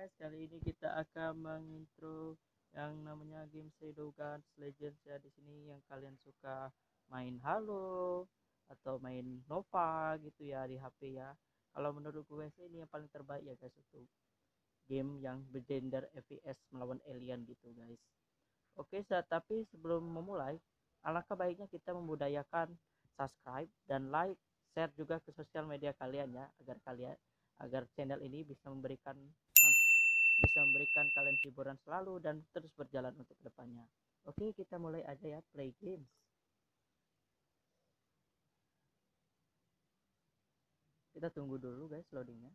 guys, kali ini kita akan mengintro yang namanya game Shadowgun Legends ya. Di sini yang kalian suka main Halo atau main Nova gitu ya di HP ya. Kalau menurut gue sih ini yang paling terbaik ya guys untuk game yang bergender FPS melawan alien gitu guys. Oke, tapi sebelum memulai, alangkah baiknya kita membudayakan subscribe dan like, share juga ke sosial media kalian ya, agar channel ini bisa memberikan kalian hiburan selalu dan terus berjalan untuk kedepannya. Oke, kita mulai aja ya play games. Kita tunggu dulu guys loadingnya.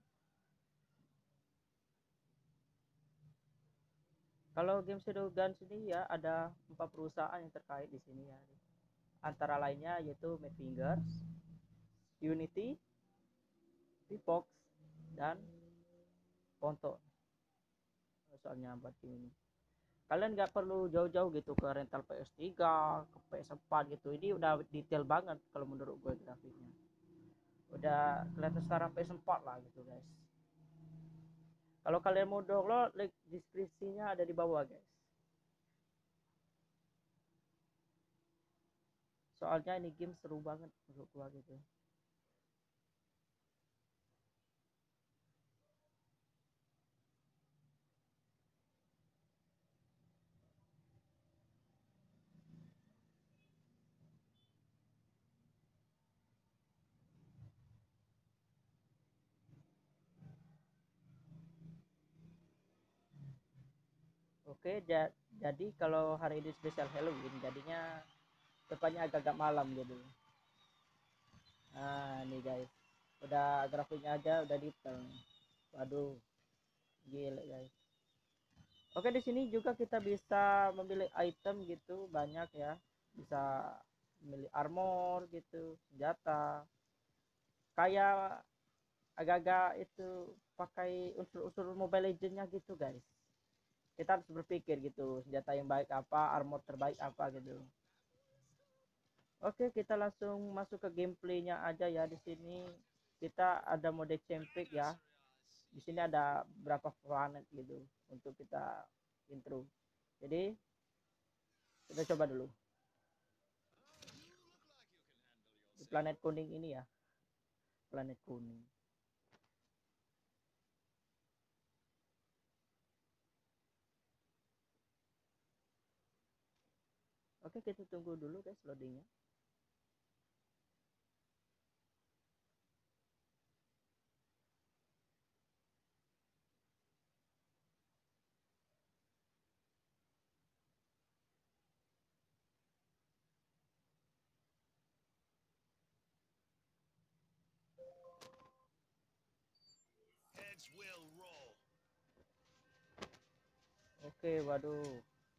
Kalau game Shadowgun sini ya ada 4 perusahaan yang terkait di sini ya. Antara lainnya yaitu Mad Fingers, Unity, Vivox, dan Ponto. Soalnya buat game ini kalian nggak perlu jauh-jauh gitu ke rental PS3 ke PS4 gitu, ini udah detail banget kalau menurut gue grafiknya udah kelihatan setara PS4 lah gitu guys. Kalau kalian mau download, link deskripsinya ada di bawah guys, soalnya ini game seru banget menurut gue gitu. Oke, jadi kalau hari ini spesial Halloween jadinya depannya agak-agak malam gitu. Nah nih guys, udah grafiknya aja udah detail nih. Waduh, gila guys. Oke, di sini juga kita bisa memilih item gitu banyak ya. Bisa memilih armor gitu, senjata. Kayak agak-agak itu pakai unsur-unsur Mobile Legends-nya gitu, guys. Kita harus berpikir gitu, senjata yang baik apa, armor terbaik apa gitu. Oke, kita langsung masuk ke gameplaynya aja ya. Di sini kita ada mode champion ya. Di sini ada berapa planet gitu untuk kita intro. Jadi kita coba dulu di planet kuning ini ya, planet kuning. Oke, kita tunggu dulu guys loadingnya. Oke, waduh,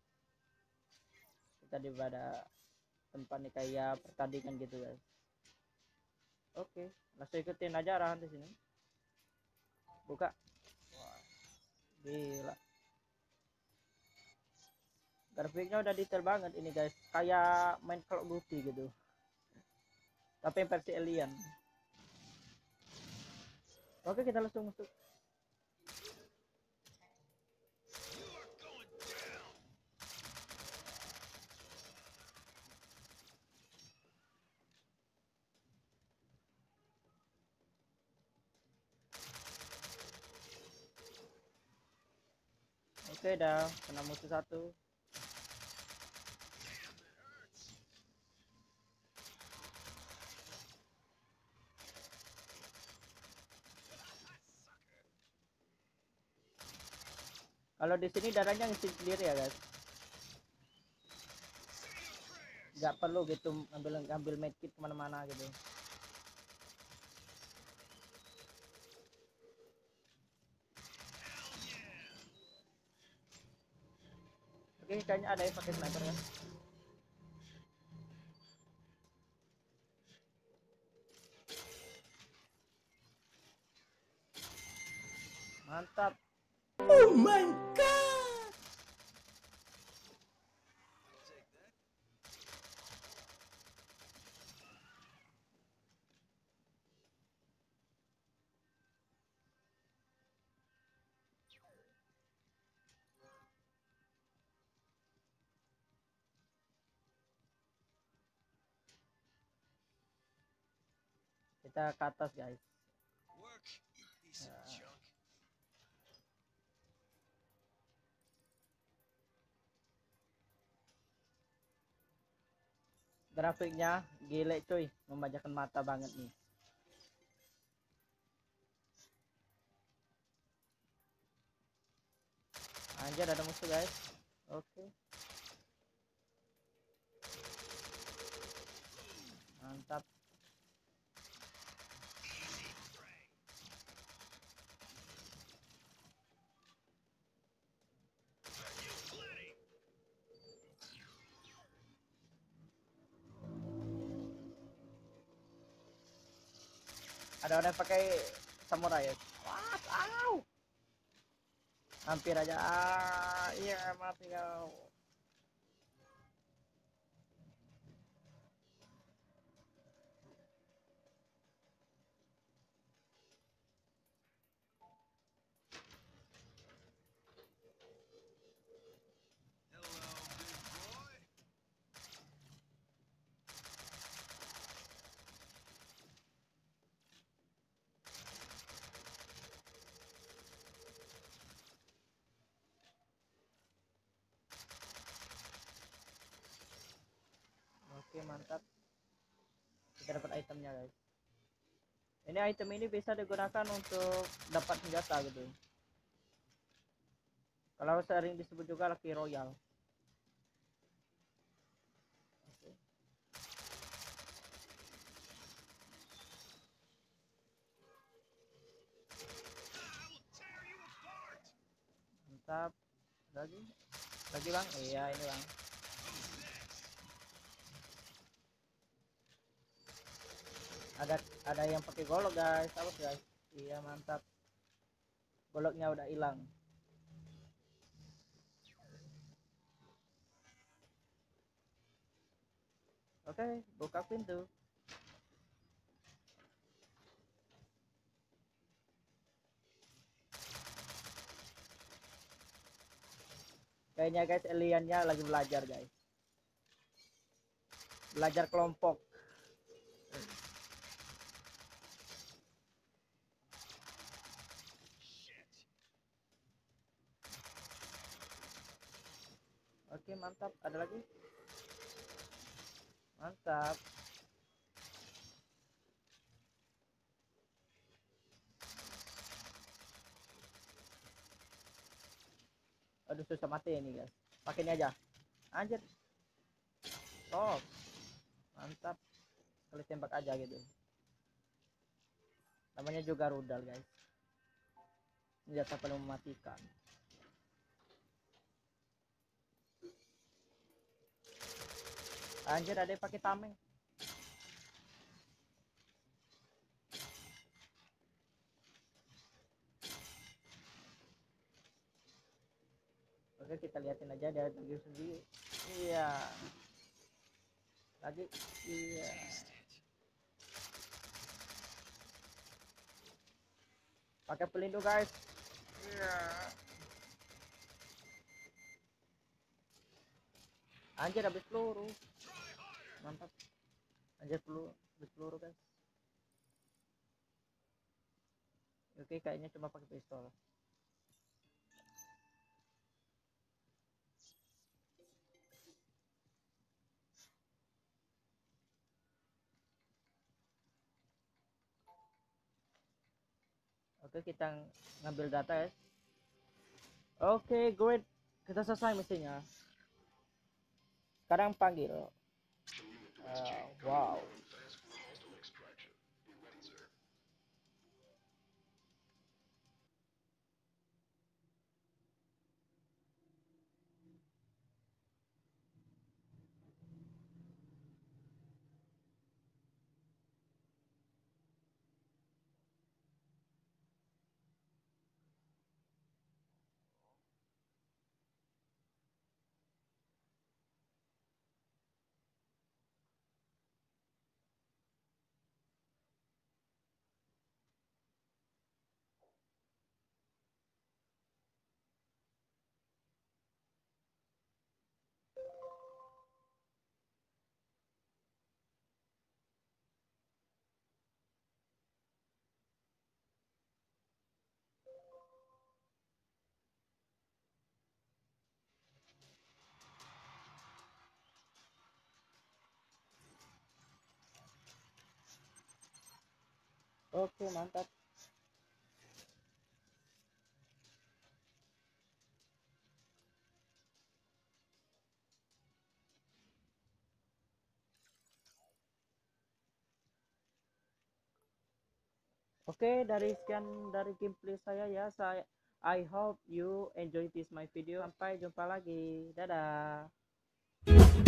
kita di pada tempat nih kayak pertandingan gitu guys. Oke, langsung ikutin aja arahan di sini. Buka. Wah, gila, grafiknya udah detail banget ini guys, kayak main Call of Duty gitu, tapi versi alien. Oke, kita langsung masuk. Oke, dah kena musuh satu. Kalau di sini darahnya ngisi sendiri ya guys, nggak perlu gitu ngambil medkit kemana-mana gitu. Oke, kayaknya ada yang pakai sniper ya. Mantap. Oh my god! Kita ke atas guys. Grafiknya gile cuy, memanjakan mata banget nih. Anjir ada musuh guys. Oke. Mantap. Ada orang pakai samurai ya. What? Au. Hampir aja. Iya mati kau. Oke mantap. Kita dapat itemnya guys. Ini item ini bisa digunakan untuk dapat senjata gitu. Kalau sering disebut juga Lucky Royal. Oke. Mantap. Lagi bang? Iya ini bang. Ada yang pakai golok guys. Awas guys. Iya mantap. Goloknya udah hilang. Oke, buka pintu. Kayaknya guys aliennya lagi belajar guys. Belajar kelompok. Oke mantap. Ada lagi. Mantap. Aduh susah mati ini guys. Pakai ini aja. Anjir. Oh. Mantap. Kali tembak aja gitu. Namanya juga rudal guys. Senjata paling mematikan. Anjir ada yang pakai tameng. Oke kita liatin aja dia lagi sendiri. Iya. Lagi. Iya. Pakai pelindung guys. Iya. Anjir habis peluru. Mantap. Anjir habis peluru guys. Oke kayaknya cuma pakai pistol. Oke kita ngambil data ya. Oke great. Kita selesai misinya. Sekarang panggil. Wow. Oke, mantap. Oke, dari sekian dari gameplay saya ya. I hope you enjoy this my video. Sampai jumpa lagi. Dadah.